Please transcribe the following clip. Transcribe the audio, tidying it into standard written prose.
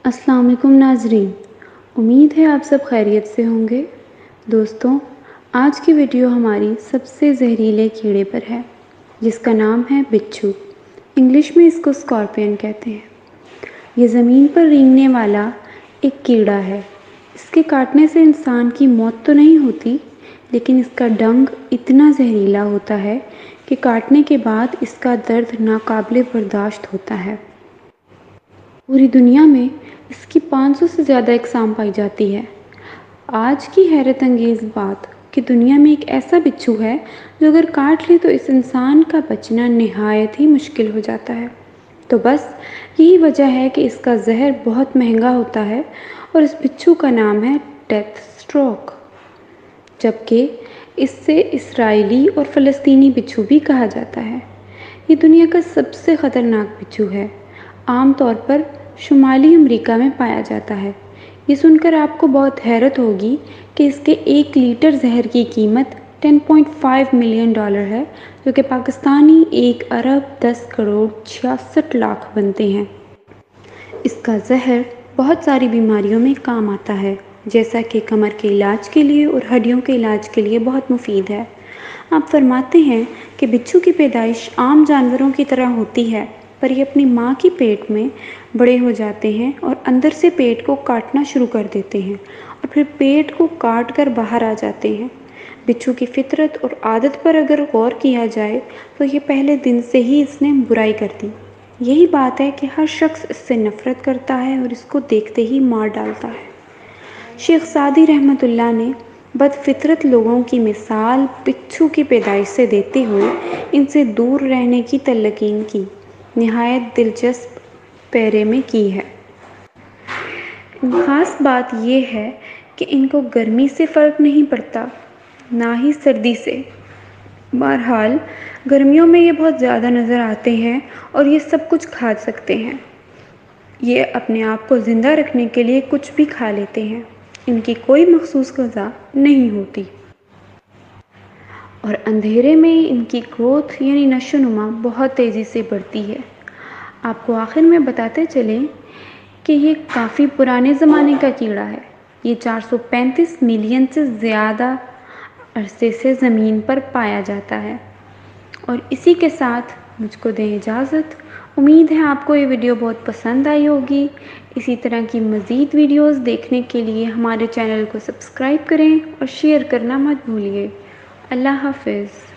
अस्सलाम वालेकुम नाज़रीन, उम्मीद है आप सब खैरियत से होंगे। दोस्तों, आज की वीडियो हमारी सबसे जहरीले कीड़े पर है जिसका नाम है बिच्छू। इंग्लिश में इसको स्कॉर्पियन कहते हैं। ये ज़मीन पर रेंगने वाला एक कीड़ा है। इसके काटने से इंसान की मौत तो नहीं होती, लेकिन इसका डंक इतना जहरीला होता है कि काटने के बाद इसका दर्द नाकाबिले बर्दाश्त होता है। पूरी दुनिया में इसकी 500 से ज़्यादा अक़साम पाई जाती है। आज की हैरत अंगेज़ बात कि दुनिया में एक ऐसा बिच्छू है जो अगर काट ले तो इस इंसान का बचना निहायत ही मुश्किल हो जाता है। तो बस यही वजह है कि इसका जहर बहुत महंगा होता है और इस बिच्छू का नाम है डेथ स्ट्रोक, जबकि इससे इस्राएली और फ़लस्तीनी बिच्छू भी कहा जाता है। ये दुनिया का सबसे ख़तरनाक बिच्छू है। आम तौर पर शुमाली अमेरिका में पाया जाता है। ये सुनकर आपको बहुत हैरत होगी कि इसके 1 लीटर जहर की कीमत $10.5 मिलियन है, जो कि पाकिस्तानी 1 अरब 10 करोड़ 66 लाख बनते हैं। इसका जहर बहुत सारी बीमारियों में काम आता है, जैसा कि कमर के इलाज के लिए और हड्डियों के इलाज के लिए बहुत मुफीद है। आप फरमाते हैं कि बिच्छू की पैदाइश आम जानवरों की तरह होती है, पर ये अपनी माँ की पेट में बड़े हो जाते हैं और अंदर से पेट को काटना शुरू कर देते हैं और फिर पेट को काट कर बाहर आ जाते हैं। बिच्छू की फितरत और आदत पर अगर गौर किया जाए तो ये पहले दिन से ही इसने बुराई कर दी। यही बात है कि हर शख्स इससे नफ़रत करता है और इसको देखते ही मार डालता है। शेख सादी रहमतुल्लाह ने बदफितरत लोगों की मिसाल बिच्छू की पैदाइश से देते हुए इनसे दूर रहने की तलकीन की निहायत दिलचस्प पैरे में की है। ख़ास बात यह है कि इनको गर्मी से फ़र्क नहीं पड़ता, ना ही सर्दी से। बहरहाल गर्मियों में ये बहुत ज़्यादा नज़र आते हैं और ये सब कुछ खा सकते हैं। ये अपने आप को ज़िंदा रखने के लिए कुछ भी खा लेते हैं। इनकी कोई मखसूस ग़िज़ा नहीं होती और अंधेरे में इनकी ग्रोथ यानी नशोनुमा बहुत तेज़ी से बढ़ती है। आपको आखिर में बताते चलें कि ये काफ़ी पुराने ज़माने का कीड़ा है। ये 435 मिलियन से ज़्यादा अरसे से ज़मीन पर पाया जाता है। और इसी के साथ मुझको दें इजाज़त। उम्मीद है आपको ये वीडियो बहुत पसंद आई होगी। इसी तरह की मज़ीद वीडियोज़ देखने के लिए हमारे चैनल को सब्सक्राइब करें और शेयर करना मत भूलिए। अल्लाह हाफ़िज़।